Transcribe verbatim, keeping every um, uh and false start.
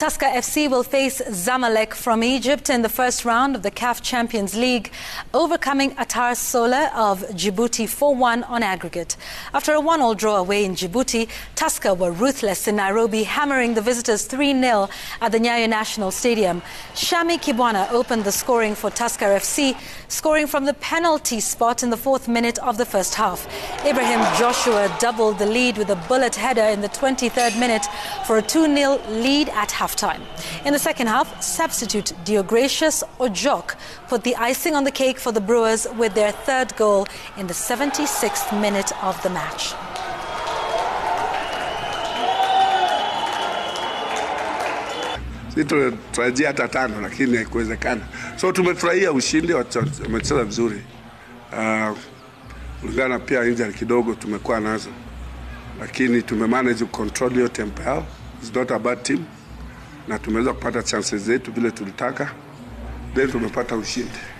Tusker F C will face Zamalek from Egypt in the first round of the C A F Champions League, overcoming Atar Sola of Djibouti four one on aggregate. After a one all draw away in Djibouti, Tusker were ruthless in Nairobi, hammering the visitors three nil at the Nyayo National Stadium. Shami Kibwana opened the scoring for Tusker F C, scoring from the penalty spot in the fourth minute of the first half. Ibrahim Joshua doubled the lead with a bullet header in the twenty-third minute for a two nil lead at halftime. In the second half, substitute Deogracius Ojok put the icing on the cake for the Brewers with their third goal in the seventy-sixth minute of the match. Tulitarajia hata tano lakini haikuwezekana. So tumefurahia ushindi, wamecheza vizuri. Uh, kulingana pia injury kidogo tumekuwa nazo. Lakini tumemanage control your tempo yao. It's not a bad team. Na tumeweza kupata chances zetu vile tulitaka. Then tumepata ushindi.